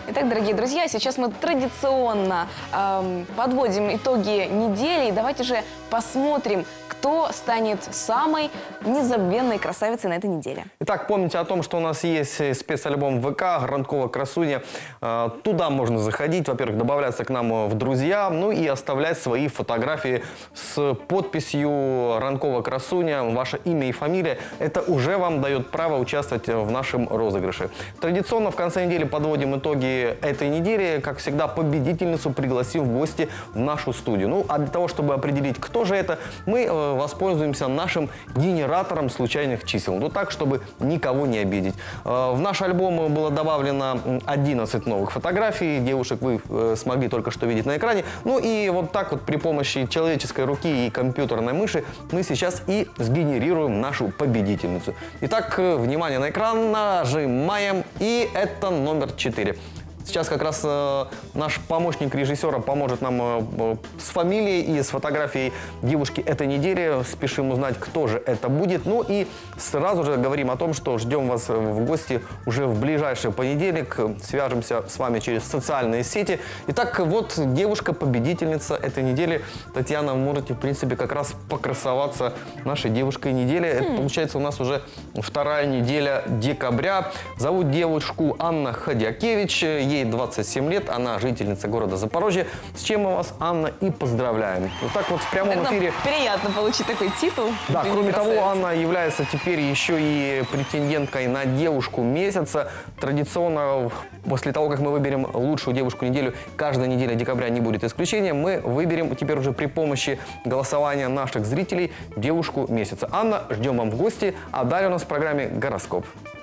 Итак, дорогие друзья, сейчас мы традиционно подводим итоги недели. И давайте же посмотрим, кто станет самой незабвенной красавицей на этой неделе. Итак, помните о том, что у нас есть спецальбом ВК «Ранкова красуня». Туда можно заходить, во-первых, добавляться к нам в друзья, ну и оставлять свои фотографии с подписью «Ранкова красуня», ваше имя и фамилия. Это уже вам дает право участвовать в нашем розыгрыше. Традиционно в конце недели подводим итоги этой недели. Как всегда, победительницу пригласим в гости в нашу студию. Ну, а для того, чтобы определить, кто же это, мы воспользуемся нашим генератором случайных чисел. Ну, так, чтобы никого не обидеть. В наш альбом было добавлено 11 новых фотографий. Девушек вы смогли только что видеть на экране. Ну, и вот так вот при помощи человеческой руки и компьютерной мыши мы сейчас и сгенерируем нашу победительницу. Итак, внимание на экран, нажимаем, и это номер 4. Сейчас как раз наш помощник режиссера поможет нам с фамилией и с фотографией девушки этой недели. Спешим узнать, кто же это будет. Ну и сразу же говорим о том, что ждем вас в гости уже в ближайший понедельник. Свяжемся с вами через социальные сети. Итак, вот девушка-победительница этой недели. Татьяна, можете, в принципе, как раз покрасоваться нашей девушкой недели. Это, получается, у нас уже вторая неделя декабря. Зовут девушку Анна Ходякевич. Ей 27 лет, она жительница города Запорожье, с чем мы вас, Анна, и поздравляем. Вот так вот в прямом эфире. Приятно получить такой титул. Да, кроме того, Анна является теперь еще и претенденткой на девушку месяца. Традиционно, после того, как мы выберем лучшую девушку недели, каждая неделя декабря не будет исключением, мы выберем теперь уже при помощи голосования наших зрителей девушку месяца. Анна, ждем вам в гости, а далее у нас в программе гороскоп.